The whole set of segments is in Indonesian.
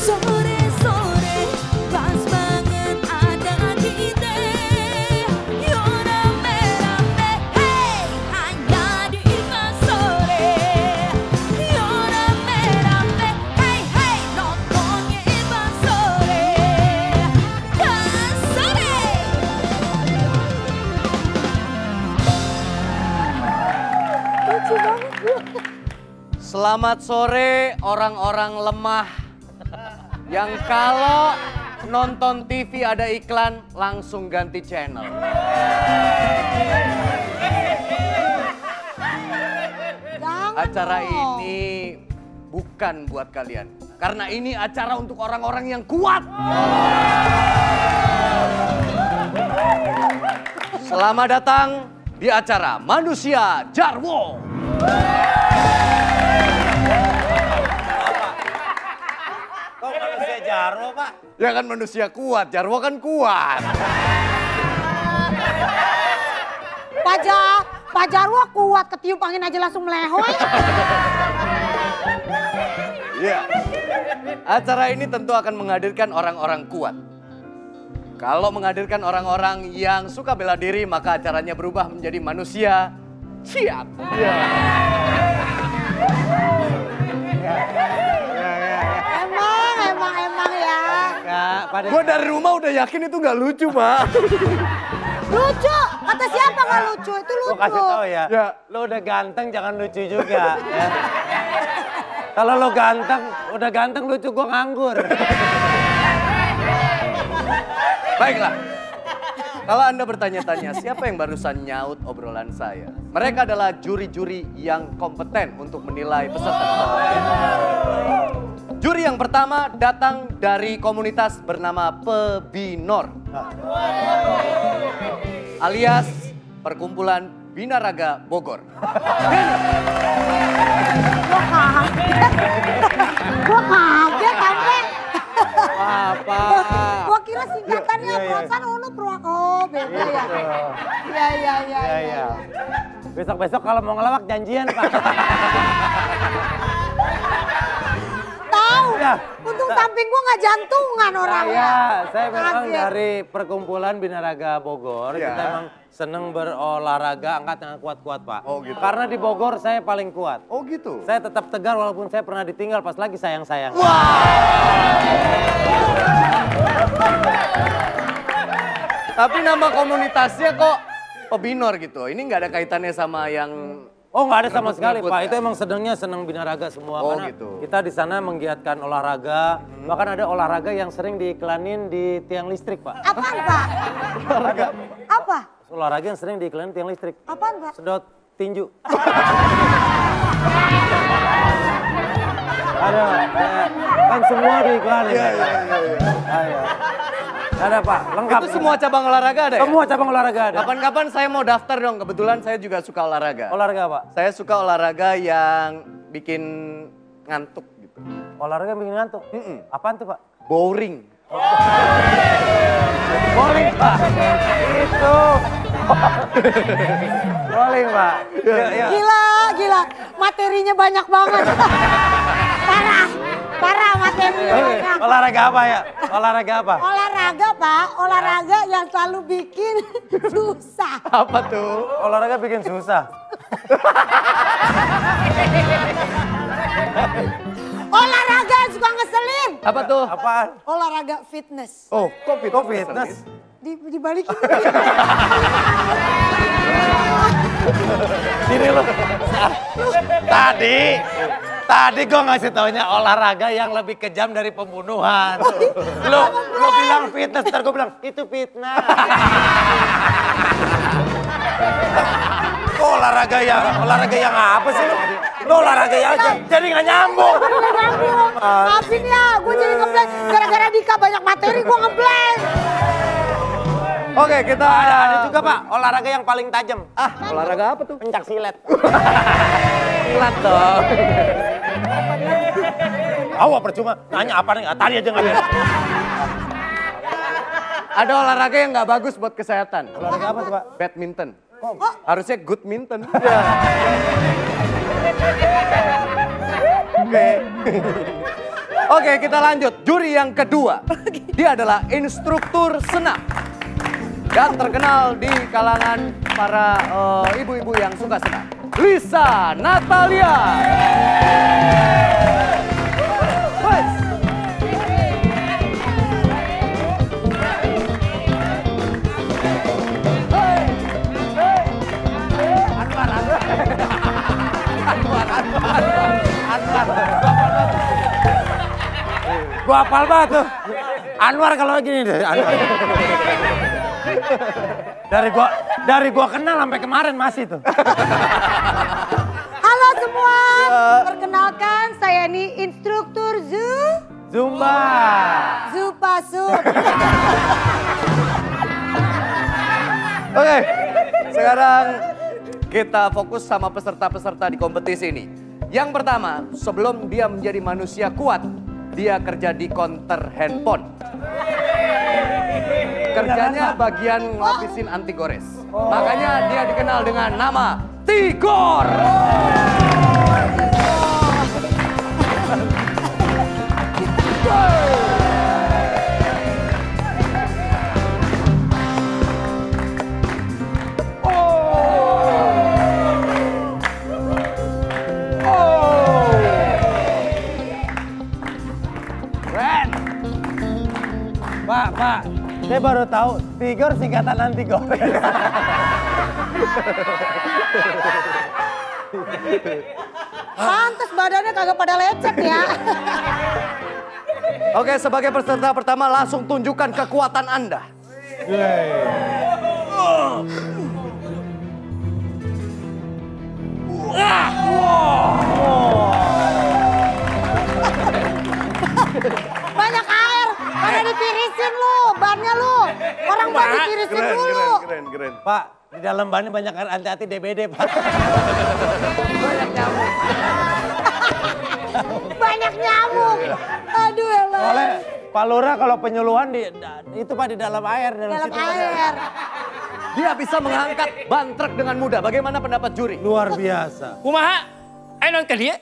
Sore-sore pas banget ada kita. Yo rame-rame, hey, hanya di Irfan Sore. Yo rame-rame, hey, hey, nontonnya Irfan Sore. Irfan Sore. Lucu banget gue. Selamat sore orang-orang lemah yang kalau nonton TV ada iklan langsung ganti channel. Jangan Acara dong. ini bukan buat kalian. Karena ini acara untuk orang-orang yang kuat. Selamat datang di acara Manusia Jarwo. Kok manusia Jarwo, Pak? Ya kan manusia kuat, Jarwo kan kuat. Pak Jarwo kuat, ketiup angin aja langsung melehoi. Iya. Acara ini tentu akan menghadirkan orang-orang kuat. Kalau menghadirkan orang-orang yang suka bela diri, maka acaranya berubah menjadi manusia siap. Iya. Emang ya. Enggak, Pak. Gue dari rumah udah yakin itu nggak lucu, Pak. Lucu, kata siapa nggak lucu? Itu lucu. Gue kasih tau ya, Ya. lo udah ganteng jangan lucu juga. Ya. Kalau lo ganteng, udah ganteng lucu gue nganggur. Baiklah. Kalau Anda bertanya-tanya siapa yang barusan nyaut obrolan saya? Mereka adalah juri-juri yang kompeten untuk menilai peserta. Juri yang pertama datang dari komunitas bernama Pebinor. Alias Perkumpulan Binaraga Bogor. Gua kaget sampai. Wah, Pak. Gua kira singkatannya Iya, iya. Prosan Uno Oh, beda ya. Iya. Besok-besok kalau mau ngelawak janjian, Pak. Tahu. Ya. Untung samping gua nggak jantungan orangnya. Saya memang Kaget. dari Perkumpulan Binaraga Bogor. Ya. Kita emang seneng berolahraga, angkat yang kuat-kuat, Pak. Oh, gitu. Karena di Bogor saya paling kuat. Oh gitu? Saya tetap tegar walaupun saya pernah ditinggal pas lagi sayang-sayang. Tapi nama komunitasnya kok Pebinor gitu. Ini nggak ada kaitannya sama yang... Oh, nggak ada sama sekali, Ngebut-ngebut Pak. ya? Itu emang seneng binaraga semua. Oh, Karena gitu. kita di sana menggiatkan olahraga. Bahkan ada olahraga yang sering diiklanin di tiang listrik, Pak. Apaan, Pak? Olahraga. Apa? Olahraga yang sering diiklanin tiang listrik. Apaan, Pak? Sedot tinju. Ada, kan semua diiklanin. Iya. Ayo. Ada, Pak, lengkap. Itu semua cabang olahraga ada ya? Semua cabang olahraga ada. Kapan-kapan saya mau daftar dong, kebetulan saya juga suka olahraga. Olahraga apa? Saya suka olahraga yang bikin ngantuk gitu. Olahraga yang bikin ngantuk. Apaan tuh, Pak? Boring. Bowling, Pak. Itu. Bowling, Pak. Ya. Gila. Materinya banyak banget. Parah materinya banyak. Olahraga apa ya? Olahraga apa? Olahraga, Pak. Olahraga yang selalu bikin susah. Apa tuh? Olahraga bikin susah. Olahraga yang suka ngeselin. Apa tuh? Apaan? Olahraga fitness. Oh, kok fitness? Kok fitness? Dibalikin. Sini lo. Tadi gue ngasih taunya olahraga yang lebih kejam dari pembunuhan. Lo bilang fitness, ntar gue bilang itu fitnah. Kok olahraga yang apa sih lo? Lo olahraga yang aja, jadi nggak nyambung. Maafin ya, gue jadi ngeblank. Gara-gara Dika banyak materi, gue ngeblank. Oke, kita Ada juga, Pak, olahraga yang paling tajam. olahraga apa tuh? Pencak silet. Silat dong. Awak percuma, nanya apa nih? Tadi aja nggak ada. Ada olahraga yang nggak bagus buat kesehatan. Olahraga apa tuh, Pak? Badminton. Harusnya good minton. Oke. Oke, kita lanjut. Juri yang kedua. Dia adalah instruktur senam. Dan terkenal di kalangan para ibu-ibu yang suka senam. Lisa Natalia. Wes. Gua hafal banget tuh. Anwar kalau gini deh. Anwar. Dari gua kenal sampai kemarin masih tuh. Halo semua, perkenalkan saya ini instruktur Zumba. Zupasuk. Oke, sekarang kita fokus sama peserta-peserta di kompetisi ini. Yang pertama, sebelum dia menjadi manusia kuat, dia kerja di konter handphone. Kerjanya bagian ngabisin anti gores. Makanya dia dikenal dengan nama Tigor. Pak, saya baru tahu Tigor singkatan anti gores. Pantes badannya kagak pada lecet ya. Oke, sebagai peserta pertama langsung tunjukkan kekuatan Anda. Banyak air, pada ditirisin lu, bannya lu. Orang ban ditirisin dulu. Keren. Pak, di dalam bannya banyak air, hati-hati DBD, Pak. Banyak nyamuk. Banyak nyamuk. Aduh elah. Oleh Pak Lurah kalau penyuluhan itu Pak di dalam air. Dalam situ, air. Dia bisa mengangkat ban truk dengan mudah. Bagaimana pendapat juri? Luar biasa. Kumaha? Ayo nonton dia.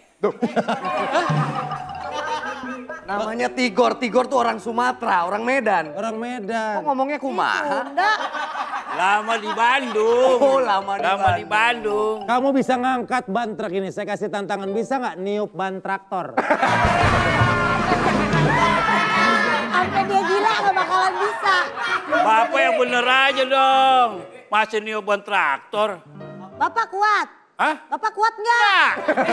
Namanya Tigor. Tigor tuh orang Sumatera, orang Medan. Orang Medan. Kok ngomongnya kumaha? Sunda. Lama di Bandung. Oh, lama di Bandung. Kamu bisa ngangkat ban truk ini. Saya kasih tantangan. Bisa nggak niup ban traktor? Sampai dia gila gak bakalan bisa. Bapak yang bener aja dong. Masih nyoban traktor. Bapak kuat. Hah? Bapak kuat nggak?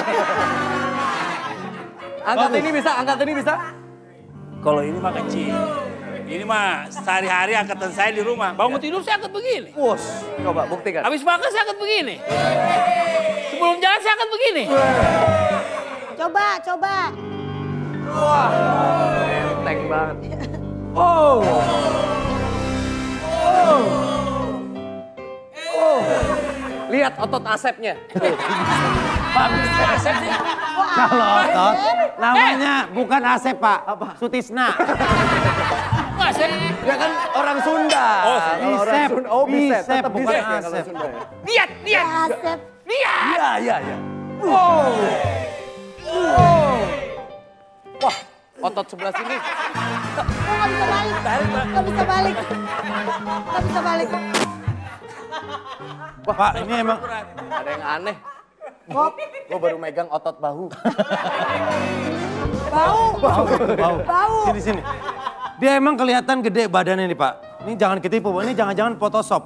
Angkat ini bisa? Kalau ini mah kecil. Ini mah sehari-hari angkatan saya di rumah. Bangun tidur saya angkat begini. Wus, coba buktikan. Habis makan saya angkat begini. Sebelum jalan saya angkat begini. Coba. Wah, enteng banget. Lihat otot asepnya. Kalau otot, namanya bukan Asep Pak. Sutisna. Masih. Dia kan orang Sunda. Oh, Kalau orang Bisep. Sunda- Oh, Bisep. Bisep, Tetap bukan Bisep ya kalau Asep. Sunda ya. Lihat. Asep. Lihat. Iya. Wah, otot sebelah sini. Oh, nggak bisa balik. Nggak bisa balik. Pak, ini emang Ada yang aneh. Bob, Gue baru megang otot bahu. bau. Sini. Dia emang kelihatan gede badannya nih Pak. Ini jangan ketipu, ini jangan-jangan Photoshop.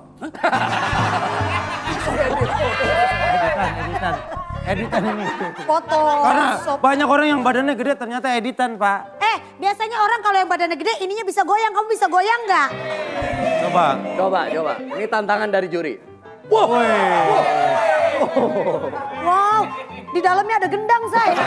Editan ini. Foto. Karena Sop. banyak orang yang badannya gede ternyata editan Pak. Biasanya orang kalau yang badannya gede ininya bisa goyang. Kamu bisa goyang nggak? Coba. Coba. Ini tantangan dari juri. Wow, di dalamnya ada gendang saya.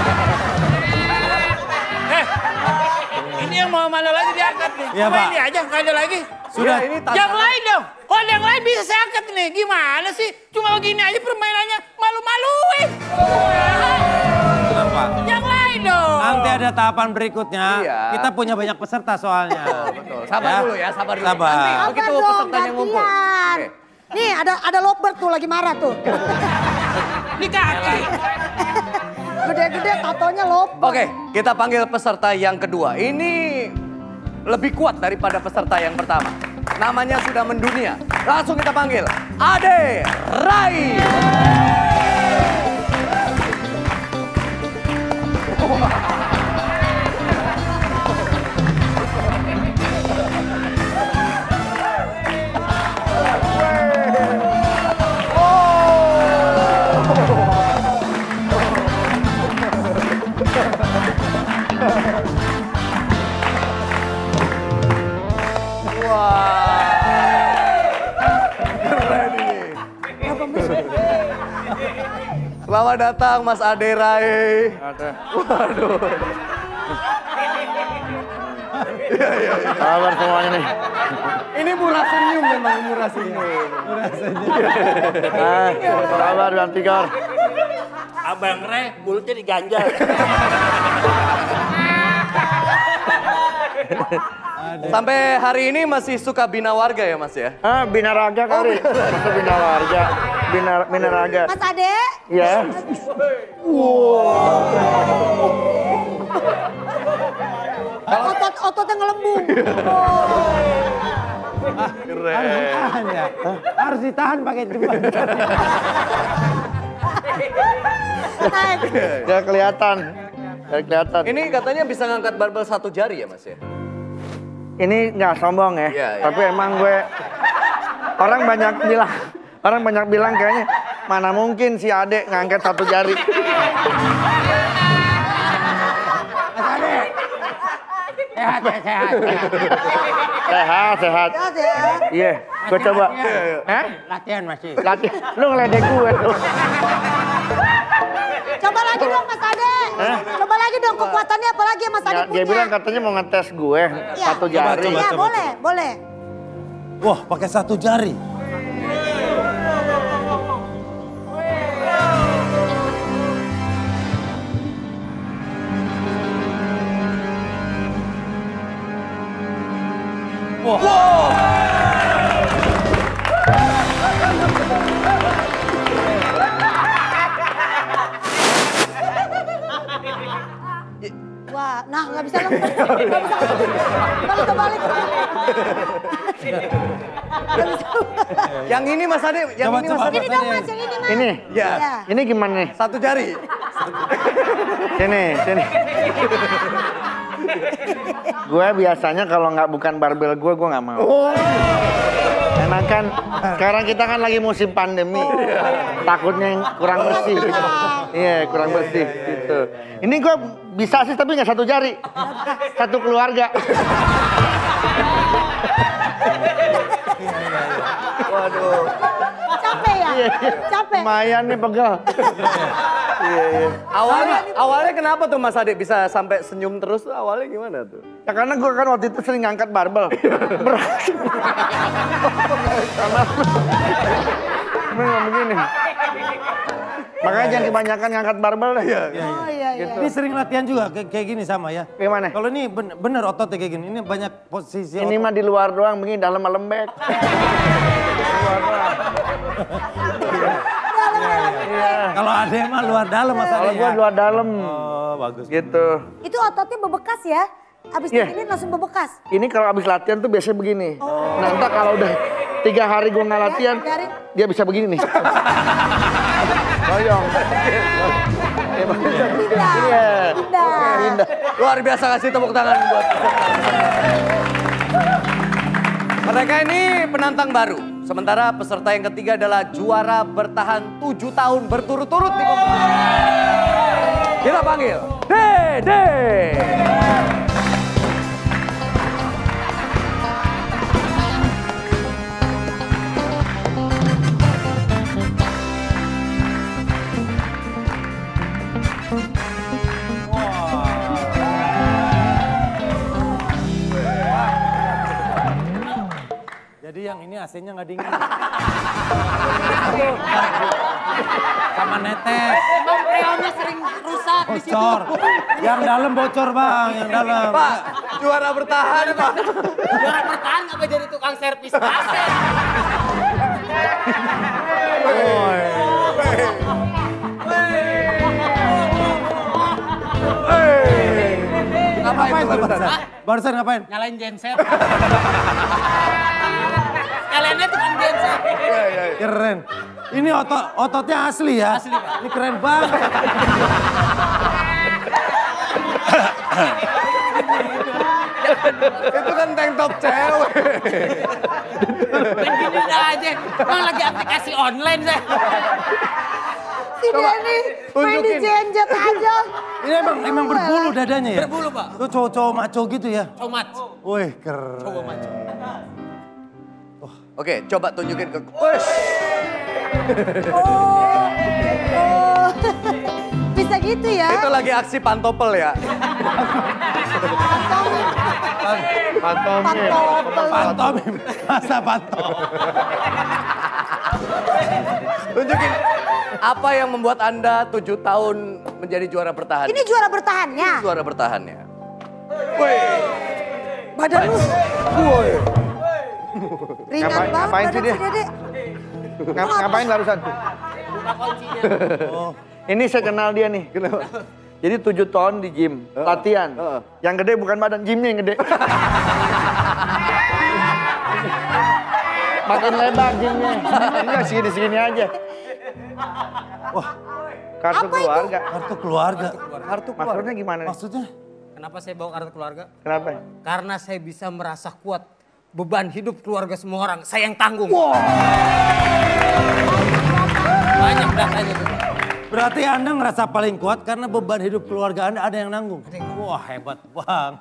Ini yang mau mana lagi diangkat nih? Iya, Cuma Pak. ini aja, nggak ada lagi. Sudah. Ya, ini Yang tantangan. lain dong. Oh, yang lain bisa saya angkat nih. Gimana sih? Cuma begini aja permainannya. Malu-maluin. Tenang, Pak. Yang lain dong. Nanti ada tahapan berikutnya. Iya. Kita punya banyak peserta soalnya. Betul. Sabar Ya. dulu ya, sabar dulu. Sabar. Nanti Apa begitu dong, pesertanya ngumpul. gantian. Oke. Nih ada lovebird tuh lagi marah tuh. Di kaki. gede-gede tatonya lopot. Oke, kita panggil peserta yang kedua. Ini lebih kuat daripada peserta yang pertama. Namanya sudah mendunia. Langsung kita panggil Ade Rai. Selamat datang Mas Ade Rai. Waduh. Kabar semuanya nih. Ini murah senyum memang, murah senyum. Kabar Bang Tigor. Abang Re, mulutnya diganjal. Sampai hari ini masih suka bina warga ya Mas ya? Bina raga kali. Masa bina warga? Bina raga. Mas Ade. Ya. Ototnya ngelembung. Tahan ya. Harus ditahan pakai jembatan. Ya kelihatan. Ya kelihatan. Ini katanya bisa ngangkat barbel 1 jari ya Mas ya? Ini nggak sombong ya. Iya, iya. Tapi emang gue orang banyak bilang kayaknya mana mungkin si Ade ngangkat 1 jari. Mas Ade. Sehat. Sehat. Iya, gue coba. Hah? Latihan masih. Latihan. Lu ngeledek gue. Coba lagi dong Mas Ade. Coba lagi dong kekuatannya apa lagi yang Mas Ade punya. Dia bilang katanya mau ngetes gue Iya. 1 jari. Iya, boleh. Wah, pakai 1 jari. Wah, nah nggak bisa lempar. Nggak bisa. Balik. Yang ini Mas Ade, yang Coba, ini Mas Ade. Ini dong Mas, yang ini Mas. Ini? Ya, Ya. Ini gimana nih? 1 jari. Sini. Gue biasanya kalau nggak bukan barbel gue nggak mau. Karena kan sekarang kita kan lagi musim pandemi. Takutnya yang kurang bersih. Iya, kurang bersih gitu. Ini gue bisa sih tapi nggak 1 jari. 1 keluarga. Waduh. Capek ya? Capek. Lumayan nih pegel. Iya. Awalnya kenapa tuh Mas Ade bisa sampai senyum terus tuh awalnya gimana tuh? Ya karena gue kan waktu itu sering ngangkat barbel. Berat. Memang begini. Makanya jangan kebanyakan ngangkat barbel deh. Oh iya. Ini sering latihan juga kayak gini sama ya. Gimana? Kalau ini bener ototnya kayak gini. Ini banyak posisi Ini mah di luar doang, begini dalam mah lembek. Luar doang. Kalau ada mah luar dalam Kalau masalahnya. gua luar dalam. Oh, bagus. Gitu. Itu ototnya bebekas ya? Abis Iya. ini langsung bebekas? Ini kalau abis latihan tuh biasanya begini. Nah entah kalau udah 3 hari gua nggak latihan, Dari- dia bisa begini nih. Goyong. Iya. Indah. Luar biasa, kasih tepuk tangan buat mereka ini penantang baru. Sementara peserta yang ketiga adalah juara bertahan 7 tahun berturut-turut di kompetisi. Kita panggil Dede. Jadi yang ini AC-nya nggak dingin. Sama netes. Emang freonnya sering rusak di situ. Bocor. Yang dalam bocor bang, yang dalam. Pak, juara bertahan Pak. Juara bertahan ngapa jadi tukang servis AC? ngapain tuh barusan? Barusan ngapain? Nyalain genset. Kaliannya tukang genset. Keren. Ini ototnya asli ya? Asli, Pak. Ini keren banget. Itu kan tank top cewek. Main gini aja. Emang lagi aplikasi online saya. Si Denny main di tunjukin. genjet aja. Ini emang berbulu dadanya ya? Berbulu, Pak. Itu cowok-cowok maco gitu ya? Comat. Wih, keren. Coba maju. Oke, coba tunjukin ke... Wush. Oh. Bisa gitu ya? Itu lagi aksi pantopel ya. Pantomim. Pantomim. Masa pantom. Tunjukin apa yang membuat Anda 7 tahun menjadi juara bertahan. Ini juara bertahannya. Juara bertahannya. Woi. Badan lu Woi. ringan banget Ngapain sih badan dia? si Dede. Ngapain barusan? Buka kuncinya. Ini saya kenal dia nih. Kenapa? Jadi 7 tahun di gym, latihan. Yang gede bukan badan, gymnya yang gede. Makin lebar gymnya. Enggak segini-segini aja. Wah, kartu Apa itu? keluarga. Kartu keluarga. Kartu keluarga. Maksudnya gimana? Maksudnya? Kenapa saya bawa kartu keluarga? Kenapa? Karena saya bisa merasa kuat. Beban hidup keluarga semua orang, saya yang tanggung. Banyak datanya tuh. Berarti Anda ngerasa paling kuat karena beban hidup keluarga Anda ada yang nanggung. Wah, hebat banget.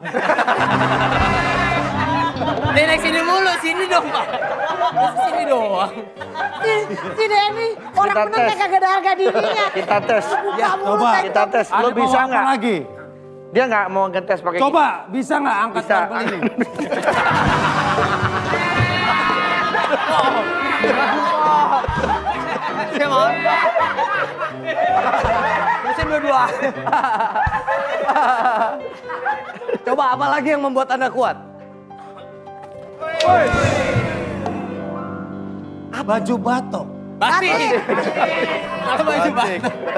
Nenek sini mulu, sini dong Pak. Masa sini doang. Si Denny orang Kita menang tes. kayak kagak ada harga dirinya. Kita tes. Buka mulut Coba kayak Kita tes. Lo Anda bisa mau apa nggak? lagi? Dia nggak mau ngetes pakai. Coba, bisa nggak angkat Bisa. barbel ini? Saya mau. Mesin dua-dua. Coba apa lagi yang membuat Anda kuat? Baju batok. Batik. Kenapa baju batik?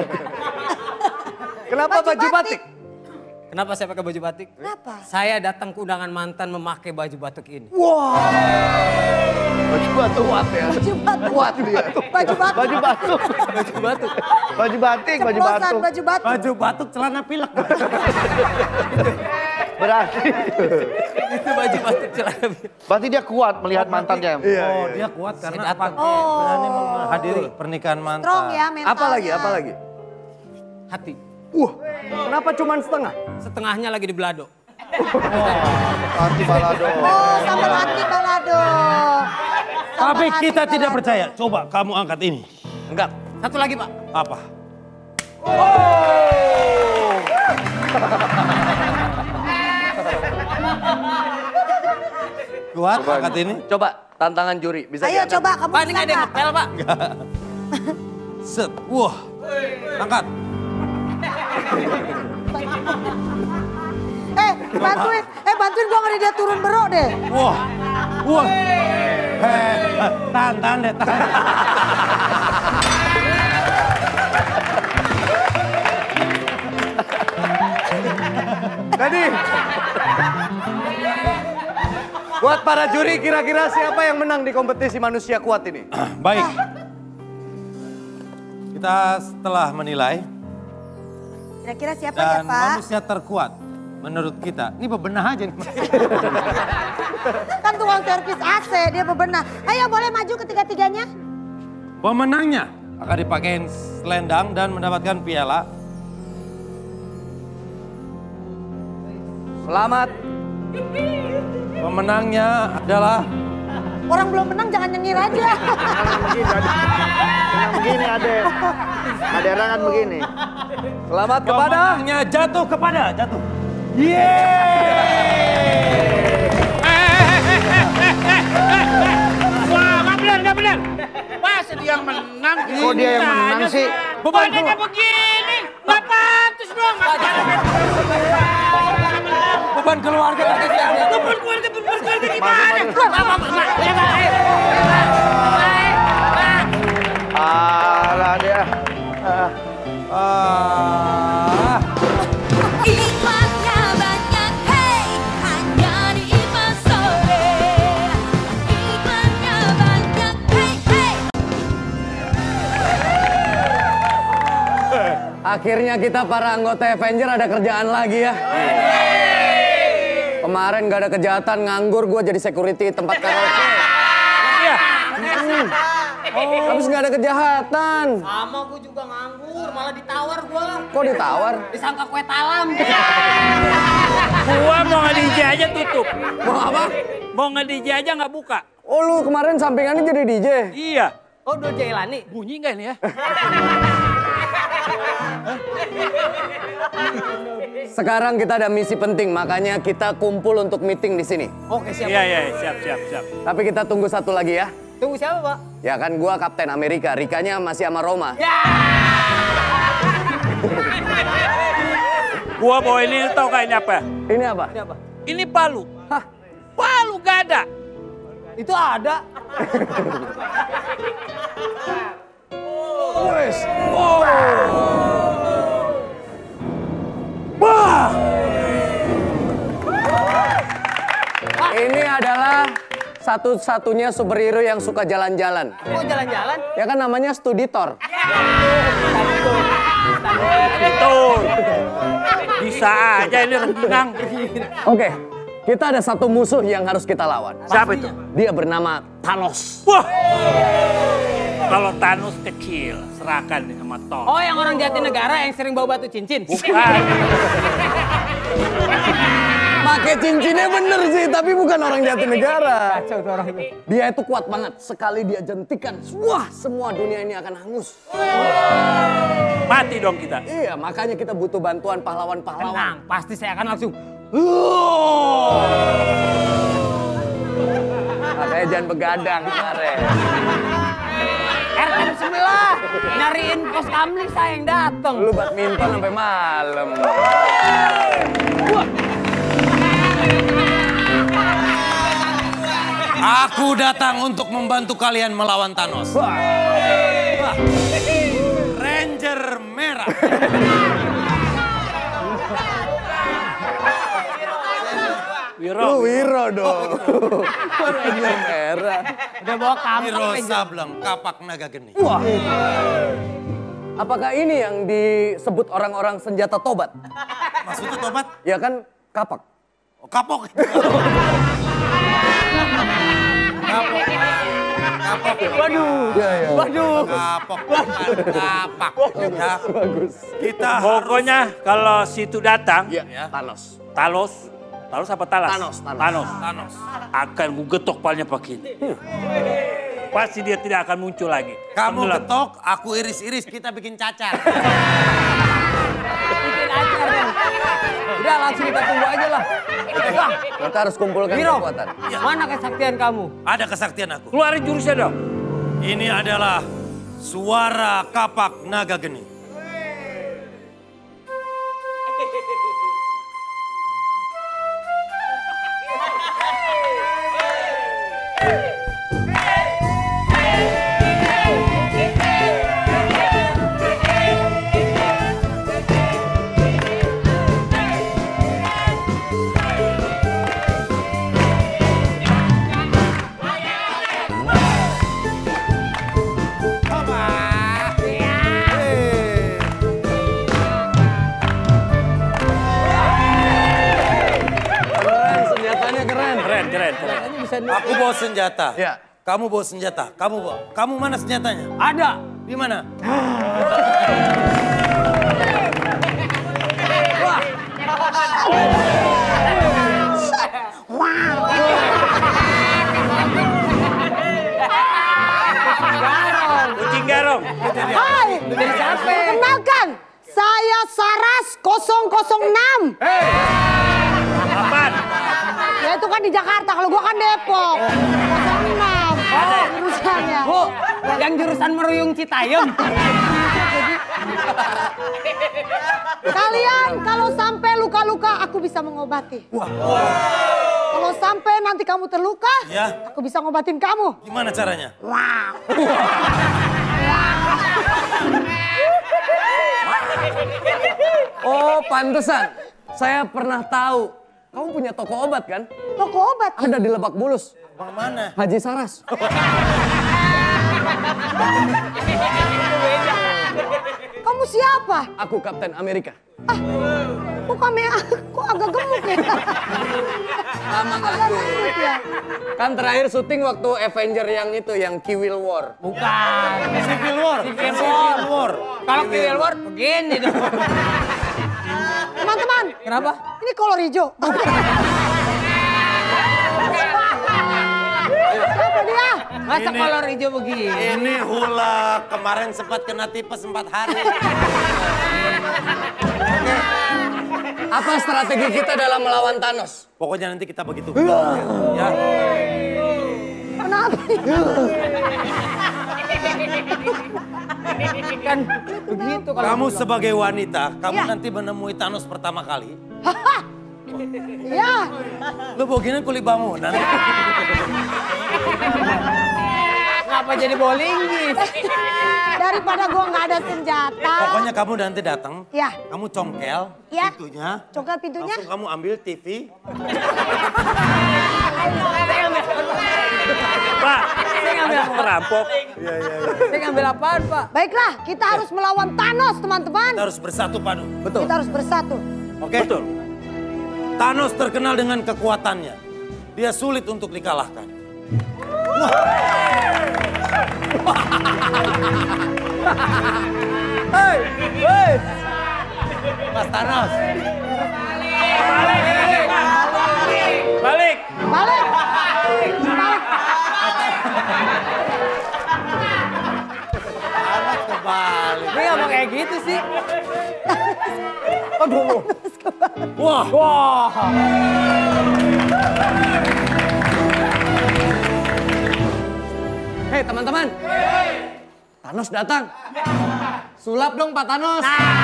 Kenapa Baju baju batik? batik. Kenapa saya pakai baju batik? Kenapa? Saya datang ke undangan mantan memakai baju batik ini. Baju batik kuat ya. Baju batik. Kuat dia. Baju batik. Baju batuk. Baju batik. Baju batik, baju Ceplosan, batuk. baju batik. Baju batuk celana pilek. Berarti, Itu baju batik celana. berarti dia kuat melihat mantannya. Oh, dia kuat karena Saya datang. pakai berani menghadiri pernikahan mantan. Strong ya mentalnya. Apa lagi? Apa lagi? Hati. Kenapa cuma setengah? Setengahnya lagi di belado. Hati balado. Oh, sama hati balado. Sama Tapi hati kita tidak balado. percaya. Coba kamu angkat ini. Enggak. Satu lagi Pak. Apa? Kuat angkat ini? Coba tantangan juri. Bisa Ayo diangkat? coba kamu Pak ini bisa nggak ada yang nggak? ngepel Pak. Set. Wah. Angkat. Bantuin gua ngeri dia turun berok deh. Wah. Wah. Tahan deh, tahan. Jadi, buat para juri kira-kira siapa yang menang di kompetisi manusia kuat ini? Baik. Kita setelah menilai Kira-kira siapa ya dan Pak? manusia terkuat menurut kita. Ini bebenah aja nih. Mas. Kan tukang servis AC, dia bebenah. Ayo boleh maju ketiga-tiganya? Pemenangnya akan dipakein selendang dan mendapatkan piala. Selamat. Pemenangnya adalah Orang belum menang jangan nyengir aja. Tenang begini ade. Ada erangan begini. Selamat kepada pemenangnya jatuh kepada jatuh. Wah, nggak benar. Masa dia yang menang? Kok dia yang menang sih? Badannya begini, nggak pantas dong. Beban keluarga Beban keluarga gimana? Alah dia. Ah. Iklannya banyak, Akhirnya kita para anggota Avenger ada kerjaan lagi ya. Kemarin gak ada kejahatan, nganggur gue jadi security tempat karaoke. Iya. Habis gak ada kejahatan. Sama gue juga nganggur, malah ditawar gue. Kok ditawar? Disangka kue talam. Gua mau nge-DJ aja tutup. Mau apa? Mau nge-DJ aja nggak buka. Oh lu kemarin sampingannya jadi DJ? Iya. Oh, udah Jailani. Bunyi nggak ini ya? Sekarang kita ada misi penting, makanya kita kumpul untuk meeting di sini. Oke, siap. Iya, iya, siap. Tapi kita tunggu satu lagi ya. Tunggu siapa, Pak? Ya kan gua Kapten Amerika, Rikanya masih sama Roma. Gua bawa ini tau gak ini apa? Ini apa? Ini apa? Ini palu. Hah? Palu gak ada. Itu ada. Wes. Wah! Ini adalah satu-satunya superhero yang suka jalan-jalan. Mau jalan-jalan? Ya kan namanya Studitor. Betul. Bisa aja ini rengginang. Oke, kita ada satu musuh yang harus kita lawan. Siapa itu? Dia bernama Thanos. Wah! Kalau Thanos kecil, serahkan nih sama Thor. Oh, yang orang Jatinegara yang sering bawa batu cincin. Bukan. Pakai cincinnya bener sih, tapi bukan orang Jatinegara. Kacau tuh orang itu. Dia itu kuat banget. Sekali dia jentikan, wah semua dunia ini akan hangus. Mati dong kita. Iya, makanya kita butuh bantuan pahlawan-pahlawan. Tenang, pasti saya akan langsung. Makanya jangan begadang kemarin. RT sebelah, nyariin pos kamling saya yang dateng. Lu badminton sampai malam. Aku datang untuk membantu kalian melawan Thanos. Ranger merah. Wiro. Lu Wiro dong. Ranger merah. Udah bawa kamling. Wiro Sableng, kapak naga geni. Wah. Apakah ini yang disebut orang-orang senjata tobat? Maksudnya tobat? Ya kan kapak. Oh, kapok. Kapok. Waduh. Ya, ya. Waduh. Kapok. Kapak. Ya. Bagus. Kita Pokoknya kalau situ datang, Ya, Thanos. Talos apa Talas? Thanos. Thanos. Akan gue getok palnya pakai ini. Pasti dia tidak akan muncul lagi. Kamu Tenggelam. ketok, aku iris-iris, kita bikin cacar. Bikin acar dong. Udah langsung kita tunggu aja lah. Wah, Kita harus kumpulkan Wiro, kekuatan. mana kesaktian kamu? Ada kesaktian aku. Keluarin jurusnya dong. Ini adalah suara kapak naga geni. Keren, senjatanya keren. Keren. Aku bawa senjata. Ya. Kamu bawa senjata. Kamu bawa. Kamu mana senjatanya? Ada. Di mana? Kucing garong. Hai, Dari siapa? kenalkan, saya Saras 006. Apaan? Ya itu kan di Jakarta, kalau gua kan Depok. 06. Oh, urusannya. Bu, yang jurusan Meruyung Citayam. Kalian kalau sampai luka-luka, aku bisa mengobati. Kalau sampai nanti kamu terluka, Ya. aku bisa ngobatin kamu. Gimana caranya? Oh, pantesan. Saya pernah tahu. Kamu punya toko obat kan? Toko obat. Ada di Lebak Bulus. Bang mana? Haji Saras. Kamu siapa? Aku Kapten Amerika. Kok agak gemuk ya? Sama Agak gemuk ya? Kan terakhir syuting waktu Avenger yang itu, yang Civil War. Bukan. Civil War. Civil War. Kalau Civil War begini dong. Teman-teman. Kenapa? Ini kolor hijau. Siapa dia? Masa kolor hijau begini? Ini hula kemarin sempat kena tipes 4 hari. Apa strategi kita dalam melawan Thanos? Pokoknya nanti kita begitu. Ya. Kenapa nih? Kan begitu kalau Kamu sebagai wanita, kamu Ya. nanti menemui Thanos pertama kali. Iya. Lu begini kuli bangunan. Kenapa jadi bowlinggis? Daripada gua nggak ada senjata. Pokoknya kamu nanti datang, Ya. kamu congkel Ya. pintunya. Congkel pintunya. Langsung kamu ambil TV. Pak, ada perampok. Saya ngambil apaan, Pak? Baiklah, kita harus melawan Thanos, teman-teman. Kita harus bersatu padu. Kita harus bersatu. Oke? Betul. Thanos terkenal dengan kekuatannya. Dia sulit untuk dikalahkan. Mas Thanos. Balik. Balik. Thanos kebalik. Ini nggak mau kayak gitu sih. Wah. Hei teman-teman. Thanos datang. Sulap dong Pak Thanos.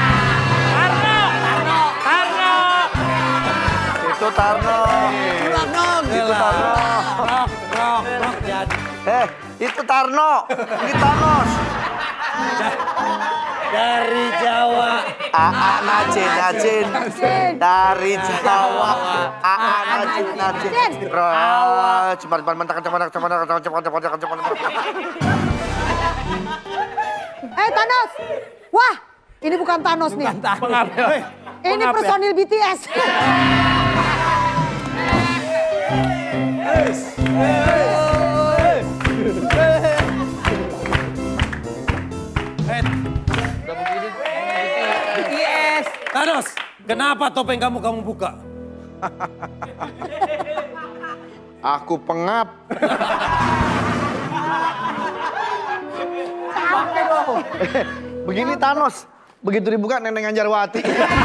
Itu Tarno. Sulap dong. Itu Tarno. Rok, jadi. Itu Tarno. Ini Thanos. Dari Jawa. Aa Nacin. Dari Jawa. Aa Nacin. Cepat Thanos. Wah, ini bukan Thanos nih. Ini personil BTS. BTS. Thanos, kenapa topeng kamu buka? Aku pengap. Begini Thanos, begitu dibuka Neneng Anjarwati.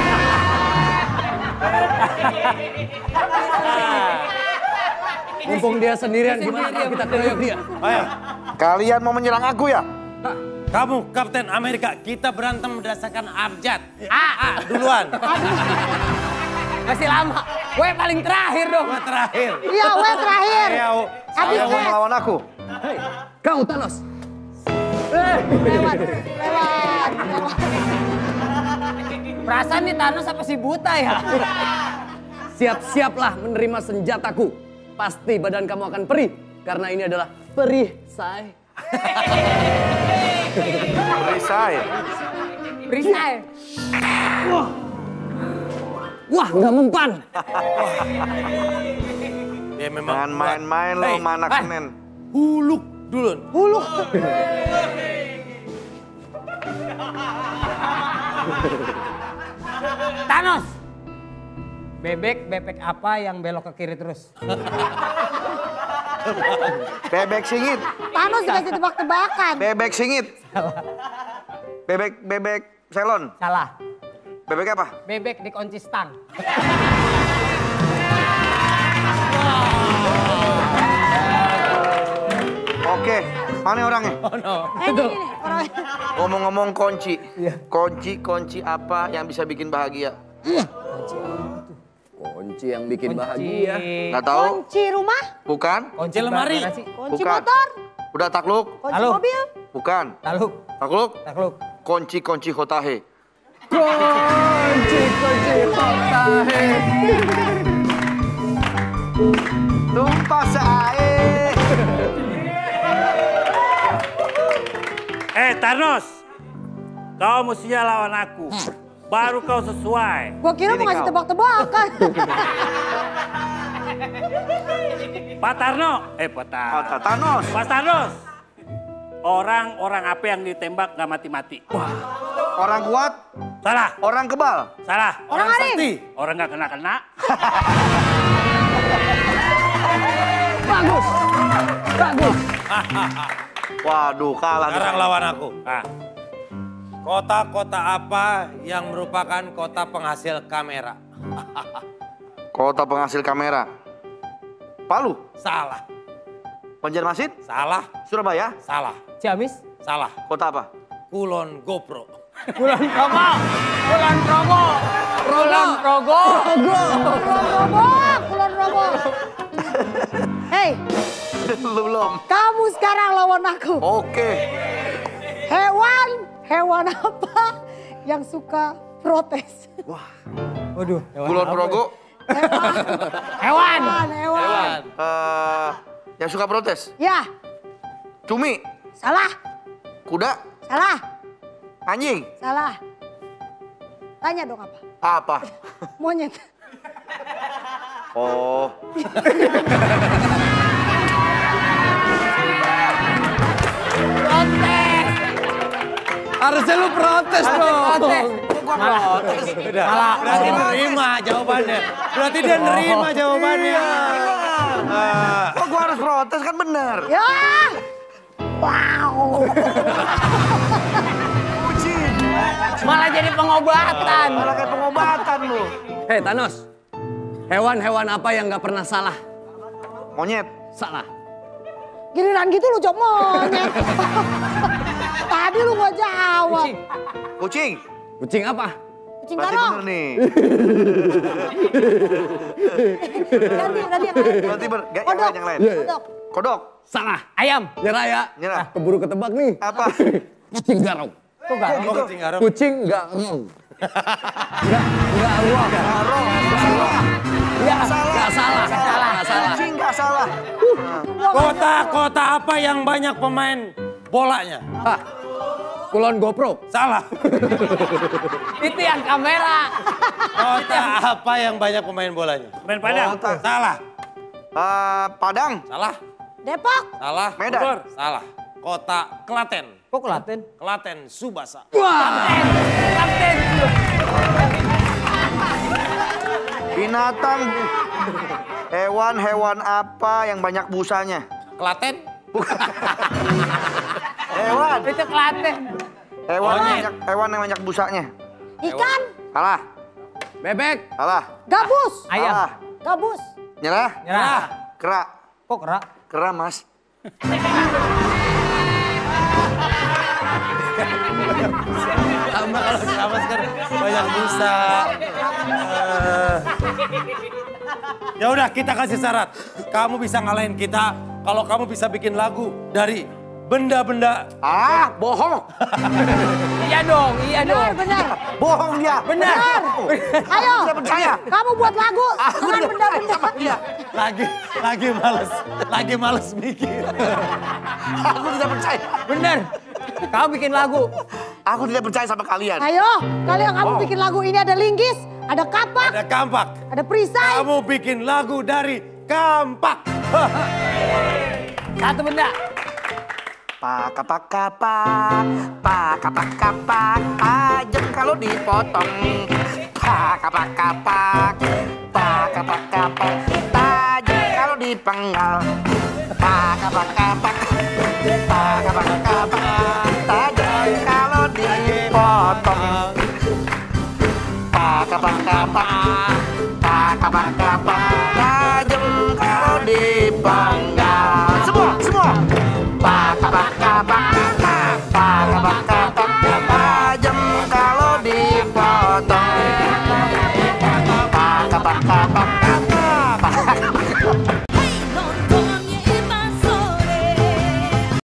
Mumpung dia sendirian, gimana kalau kita keroyok dia? Ayo, Kalian mau menyerang aku ya? kamu Kapten Amerika, kita berantem berdasarkan abjad. A duluan. Masih lama. Gue paling terakhir dong. Gua terakhir. Iya, weh terakhir. Ayo. Habis Kalian mau weh. melawan aku? Kau Thanos. Lewat. Perasaan nih Thanos apa si buta ya? Siap-siaplah menerima senjataku. Pasti badan kamu akan perih. Karena ini adalah perisai. Perisai. Perisai. Wah, nggak mempan. Dia memang Jangan kuat. main-main lo Hey, sama anak Senin. Huluk dulu. Hulu. Thanos. Bebek apa yang belok ke kiri terus? Bebek singit. Thanos dikasih tebak-tebakan. Bebek singit. Bebek selon. Salah. Bebek apa? Bebek dikunci stang. Oke, mana orangnya? Ini orangnya. Ngomong-ngomong kunci. Kunci apa yang bisa bikin bahagia? Kunci yang bikin bahagia. Nggak tahu? Kunci rumah, Bukan? Kunci lemari. kunci Bukan. motor, Udah takluk? kunci Halo. mobil. Bukan. Taluk. Takluk? Takluk. Kunci hotahe. Kunci potahe. Tumpah seae. Thanos. Kau mestinya lawan aku. Baru kau sesuai. Gua kira mau ngasih tebak-tebakan. Pak Tarno. Pak Thanos. Pak Tarnos. Orang apa yang ditembak gak mati-mati? Orang kuat, Salah. orang kebal. Salah. Orang sakti. Orang gak kena-kena. Bagus. Bagus. Waduh, kalah. Sekarang lawan aku. Nah, Kota-kota apa yang merupakan kota penghasil kamera? Kota penghasil kamera. Palu, Salah. Banjarmasin, Salah. Surabaya, Salah. Ciamis. Salah. kota apa? Kulon GoPro. Kulon Progo. Kulon Progo. Kulon Progo. Kulon Robo. Hei, Belum. kamu sekarang lawan aku. Oke. Hewan apa yang suka protes? Waduh. Kulon Progo, Hewan. Hewan. yang suka protes. Ya, Cumi, salah. kuda, Salah. anjing. Salah. Tanya dong apa? Apa? Monyet. Oh. Harusnya lu protes dong. Berarti nerima jawabannya. Berarti dia nerima jawabannya. Kok gua harus protes kan bener? Ya. Wow. Bucin. Malah jadi pengobatan. Malah kayak pengobatan lu. Hei Thanos, hewan-hewan apa yang gak pernah salah? Monyet. Salah. Giliran gitu lu jawab monyet. Tadi lu gak jawab. Kucing. Kucing apa? Kucing Berarti garong. bener nih. Ganti yang lain. Berarti Kodok. yang lain. Kodok. Kodok. Salah. Ayam. Nyerah ya. Nyerah. Keburu ketebak nih. Apa? Kucing garong. Kok gitu? Kucing garong. Kucing garong. Enggak ruang. Enggak salah. Enggak salah. Kucing nggak salah. Kota-kota apa yang banyak pemain bolanya? Ah, Kulon GoPro. Salah. Itu yang kamera. Kota apa yang banyak pemain bolanya? main Padang. Salah. Padang. Salah. Depok. Salah. Medan. Bogor. Salah. Kota Klaten. Kok Klaten? Klaten Subasa. Klaten. Binatang. Hewan apa yang banyak busanya? Klaten? Hewan. Itu Klaten. Hewan yang banyak busanya. Ikan. Salah. Bebek. Salah. Gabus. Ayam. Salah. Gabus. Nyerah. Nyerah. Kera. Kok kerak? Kera, Mas. Sama kalau sama sekarang banyak busa. Ya udah kita kasih syarat. Kamu bisa ngalahin kita kalau kamu bisa bikin lagu dari benda-benda. Bohong. Iya dong, iya dong. Benar. Bohong dia. Benar. Ayo. Tidak percaya. Kamu buat lagu Aku dengan tidak percaya benda-benda. sama dia. Lagi males mikir. Aku tidak percaya. Bener. Kamu bikin lagu. Aku tidak percaya sama kalian. Ayo, kalian kamu bikin lagu ini ada linggis, ada kapak, Ada kampak. ada perisai. Kamu bikin lagu dari kampak. Satu benda. Pak, tajam kalau dipotong. Pak, tajam kalau dipenggal. Pak, tajam kalau dipotong. Pak,